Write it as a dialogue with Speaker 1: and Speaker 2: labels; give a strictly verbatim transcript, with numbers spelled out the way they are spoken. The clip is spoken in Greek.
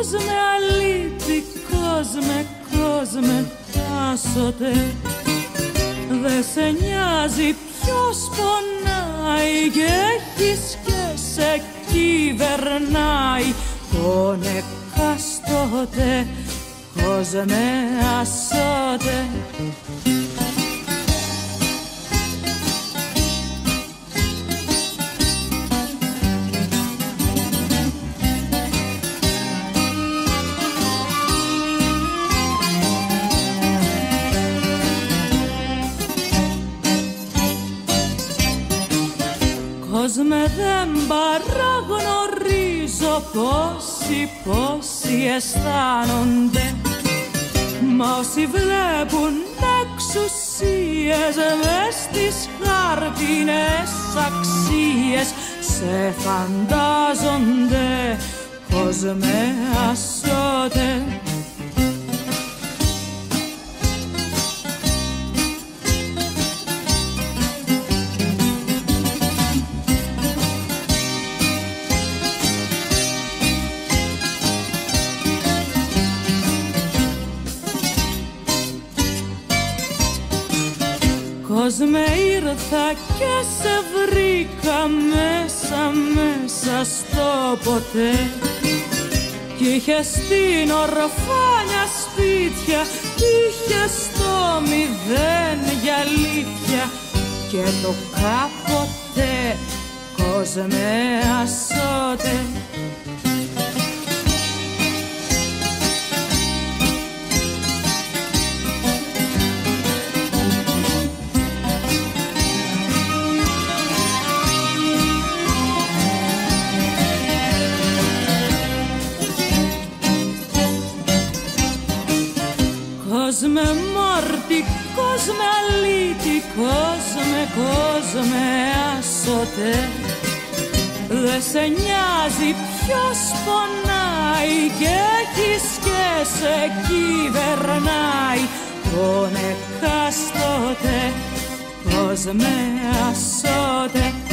Speaker 1: κόσμε αλήτη, κόσμε, κόσμε άσωτε. Δε σε νοιάζει ποιος πονάει και έχεις και σε κυβερνάει. Τον εκάστοτε, κόσμε άσωτε. Κόσμε δεν παραγνωρίζω πόσοι, πόσοι αισθάνονται. Μα όσοι βλέπουν εξουσίες μες στις χάρτινες αξίες σε φαντάζονται, κόσμε άσωτε. Κόσμε ήρθα και σε βρήκα μέσα, μέσα στο ποτέ. Κι είχες στην ορφάνια σπίτια, είχες στο μηδέν για αλήθεια. Και το κάποτε, κόσμε άσωτε. Κόσμε μόρτι, κόσμε αλήτη, κόσμε, κόσμε άσωτε. Δε σε νοιάζει ποιος πονάει και έχεις και σε κυβερνάει. Τον εκάστοτε, κόσμε άσωτε.